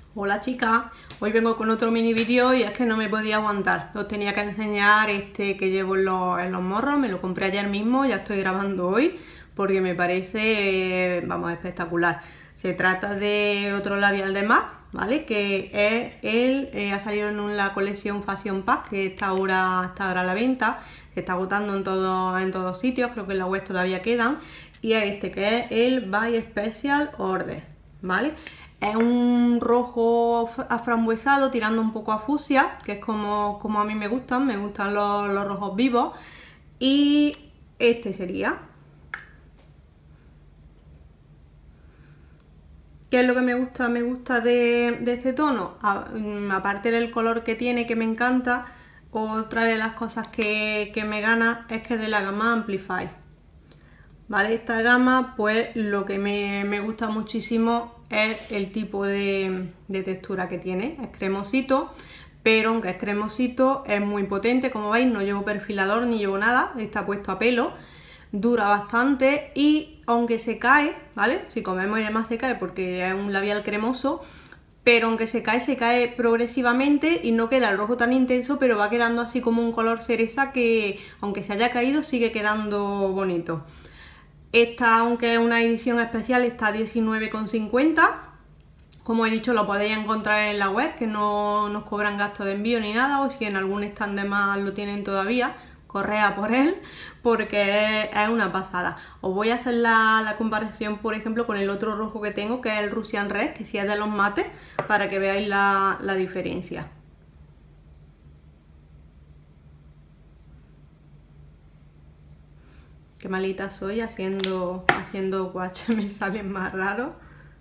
Hola chicas, hoy vengo con otro mini vídeo y es que no me podía aguantar. Os tenía que enseñar este que llevo en los morros, me lo compré ayer mismo, ya estoy grabando hoy porque me parece, vamos, espectacular. Se trata de otro labial de MAC, ¿vale? Que es ha salido en la colección Fashion Pack, que está ahora a la venta, se está agotando en todos sitios, creo que en la web todavía quedan. Y es este, que es el By Special Order, ¿vale? Es un rojo aframbuesado tirando un poco a fucsia, que es como a mí me gustan los rojos vivos. Y este sería. ¿Qué es lo que me gusta? Me gusta de este tono, aparte del color que tiene, que me encanta. Otra de las cosas que me gana es que es de la gama Amplify. ¿Vale? Esta gama, pues lo que me gusta muchísimo es el tipo de textura que tiene. Es cremosito, pero aunque es cremosito es muy potente. Como veis, no llevo perfilador ni llevo nada, está puesto a pelo, dura bastante y aunque se cae, ¿vale? Si comemos y demás se cae porque es un labial cremoso, pero aunque se cae progresivamente y no queda el rojo tan intenso, pero va quedando así como un color cereza que aunque se haya caído sigue quedando bonito. Esta, aunque es una edición especial, está a 19,50. Como he dicho, lo podéis encontrar en la web, que no nos cobran gastos de envío ni nada, o si en algún stand de más lo tienen todavía, corred a por él, porque es una pasada. Os voy a hacer la comparación, por ejemplo, con el otro rojo que tengo, que es el Russian Red, que sí es de los mates, para que veáis la diferencia. Qué malita soy haciendo guache, me salen más raros.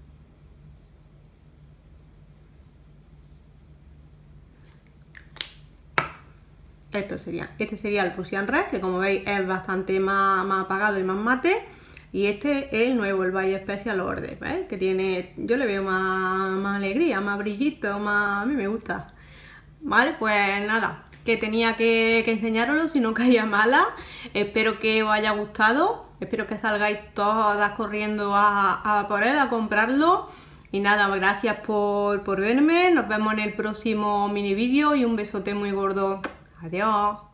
Este sería el Russian Red, que como veis es bastante más apagado y más mate. Y este es el nuevo, el By Special Order, ¿veis? Que tiene, yo le veo más alegría, más brillito, a mí me gusta. Vale, pues nada, que tenía que enseñaroslo, si no caía mala. Espero que os haya gustado, espero que salgáis todas corriendo a por él, a comprarlo. Y nada, gracias por verme, nos vemos en el próximo mini vídeo y un besote muy gordo. Adiós.